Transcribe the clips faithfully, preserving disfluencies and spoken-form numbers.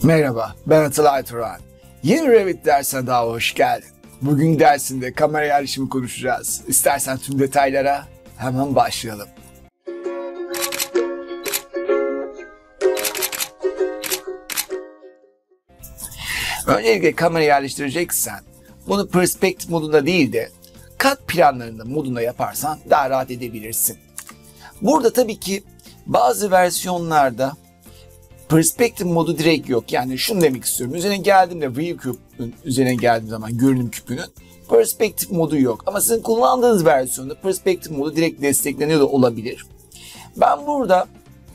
Merhaba, ben Atılay Turan. Yeni Revit dersine daha hoş geldin. Bugün dersinde kamera yerleşimi konuşacağız. İstersen tüm detaylara hemen başlayalım. Öncelikle kamera yerleştireceksen bunu perspektif modunda değil de kat planlarında modunda yaparsan daha rahat edebilirsin. Burada tabii ki bazı versiyonlarda perspektif modu direkt yok. Yani şunu demek istiyorum. Üzerine geldiğimde view küpünün üzerine geldiğim zaman görünüm küpünün perspektif modu yok. Ama sizin kullandığınız versiyonda perspektif modu direkt destekleniyor da olabilir. Ben burada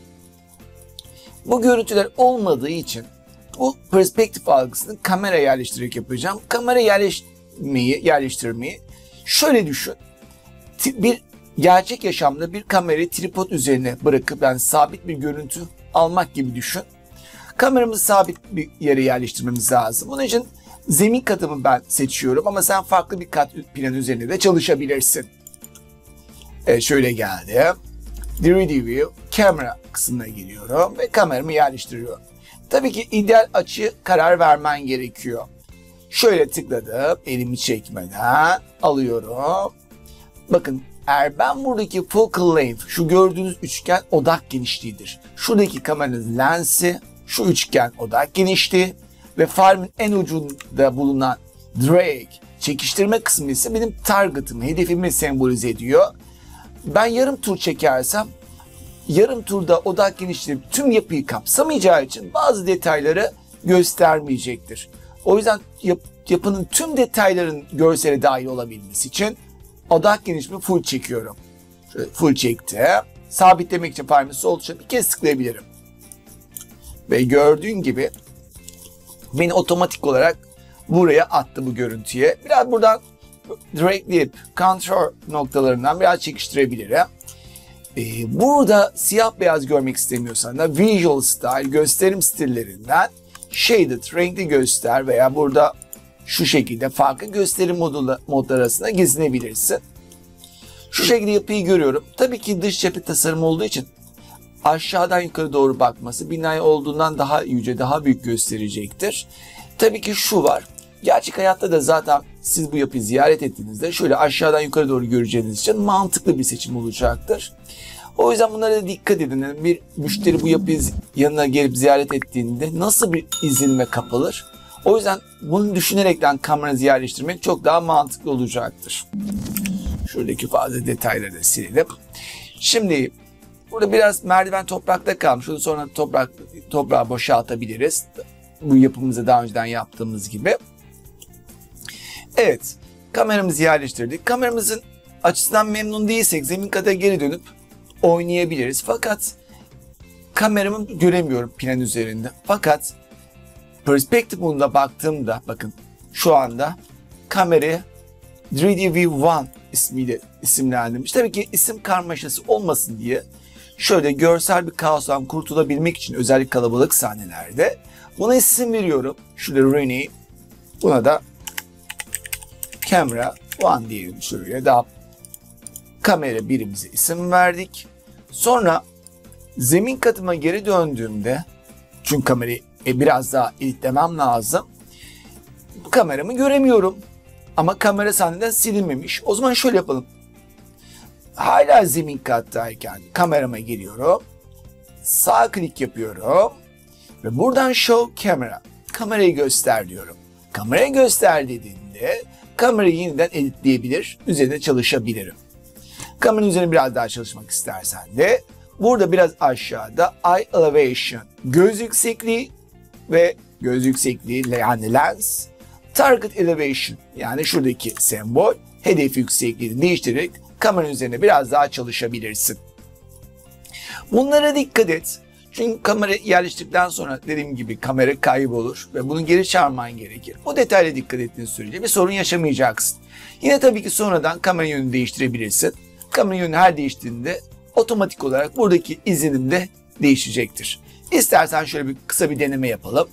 bu görüntüler olmadığı için bu perspektif algısını kamera yerleştirerek yapacağım. Kamera yerleştirmeyi, yerleştirmeyi şöyle düşün. Bir gerçek yaşamda bir kamerayı tripod üzerine bırakıp yani sabit bir görüntü almak gibi düşün. Kameramızı sabit bir yere yerleştirmemiz lazım. Bunun için zemin katımı ben seçiyorum ama sen farklı bir kat plan üzerinde de çalışabilirsin. Evet, şöyle geldim. üç D View, kamera kısmına geliyorum ve kameramı yerleştiriyorum. Tabii ki ideal açı karar vermen gerekiyor. Şöyle tıkladım, elimi çekmeden alıyorum. Bakın, eğer ben buradaki focal length, şu gördüğünüz üçgen odak genişliğidir. Şuradaki kameranın lensi, şu üçgen odak genişliği ve farmın en ucunda bulunan drag, çekiştirme kısmı ise benim target'ımı, hedefimi sembolize ediyor. Ben yarım tur çekersem, yarım turda odak genişliği tüm yapıyı kapsamayacağı için bazı detayları göstermeyecektir. O yüzden yap, yapının tüm detayların görsele dahil olabilmesi için odak genişliği full çekiyorum. Şöyle full çektim. Sabitlemek için parmağımı sol tuşa bir kez tıklayabilirim. Ve gördüğün gibi beni otomatik olarak buraya attı bu görüntüye. Biraz buradan dragleyip control noktalarından biraz çekiştirebilirim. Ee, burada siyah beyaz görmek istemiyorsan da visual style gösterim stillerinden shaded renkli göster veya burada şu şekilde farklı gösterim modları, modlar arasında gezinebilirsin. Şu şekilde yapıyı görüyorum. Tabii ki dış cephe tasarım olduğu için aşağıdan yukarı doğru bakması binayı olduğundan daha yüce, daha büyük gösterecektir. Tabii ki şu var. Gerçek hayatta da zaten siz bu yapıyı ziyaret ettiğinizde şöyle aşağıdan yukarı doğru göreceğiniz için mantıklı bir seçim olacaktır. O yüzden bunlara da dikkat edin. Bir müşteri bu yapıyı yanına gelip ziyaret ettiğinde nasıl bir izlenime kapılır? O yüzden bunu düşünerekten kameranızı yerleştirmek çok daha mantıklı olacaktır. Şuradaki fazla detayları da silelim. Şimdi burada biraz merdiven toprakta kalmış. Onu sonra toprak, toprağı boşaltabiliriz. Bu yapımızı daha önceden yaptığımız gibi. Evet, kameramızı yerleştirdik. Kameramızın açısından memnun değilsek zemin kata geri dönüp oynayabiliriz. Fakat kameramı göremiyorum plan üzerinde. Fakat perspektif moduna baktığımda bakın şu anda kamerayı üç D View bir ismiyle isimlendirmiş. Tabii ki isim karmaşası olmasın diye şöyle görsel bir kaostan kurtulabilmek için özellikle kalabalık sahnelerde buna isim veriyorum. Şurada rename, buna da camera bir diyelim, şöyle daha kamera birimize isim verdik. Sonra zemin katıma geri döndüğümde çünkü kamerayı e, biraz daha ilitlemem lazım. Bu kameramı göremiyorum. Ama kamera sahneden silinmemiş. O zaman şöyle yapalım. Hala zemin kattayken kamerama geliyorum. Sağ klik yapıyorum. Ve buradan show camera. Kamerayı göster diyorum. Kamerayı göster dediğinde kamerayı yeniden editleyebilir. Üzerinde çalışabilirim. Kameranın üzerine biraz daha çalışmak istersen de burada biraz aşağıda eye elevation, göz yüksekliği ve göz yüksekliği yani lens, target elevation yani şuradaki sembol, hedef yüksekliğini değiştirerek kameranın üzerine biraz daha çalışabilirsin. Bunlara dikkat et. Çünkü kamera yerleştirdikten sonra dediğim gibi kamera kaybolur ve bunu geri çağırman gerekir. Bu detayla dikkat ettiğin sürece bir sorun yaşamayacaksın. Yine tabii ki sonradan kamera yönünü değiştirebilirsin. Kamera yönünü her değiştiğinde otomatik olarak buradaki izlenim de değişecektir. İstersen şöyle bir kısa bir deneme yapalım.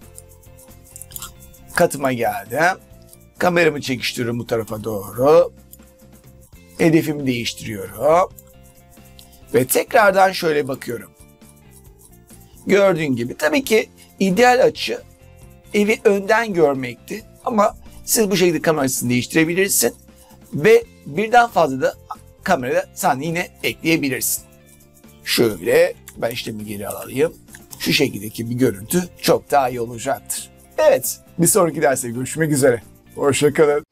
Katıma geldim. Kameramı çekiştiriyorum bu tarafa doğru. Hedefimi değiştiriyorum. Ve tekrardan şöyle bakıyorum. Gördüğün gibi tabii ki ideal açı evi önden görmekti. Ama siz bu şekilde kamera açısını değiştirebilirsin. Ve birden fazla da kamerada sen yine ekleyebilirsin. Şöyle ben işlemi geri alayım. Şu şekildeki bir görüntü çok daha iyi olacaktır. Evet, bir sonraki derste görüşmek üzere. Hoşça kalın.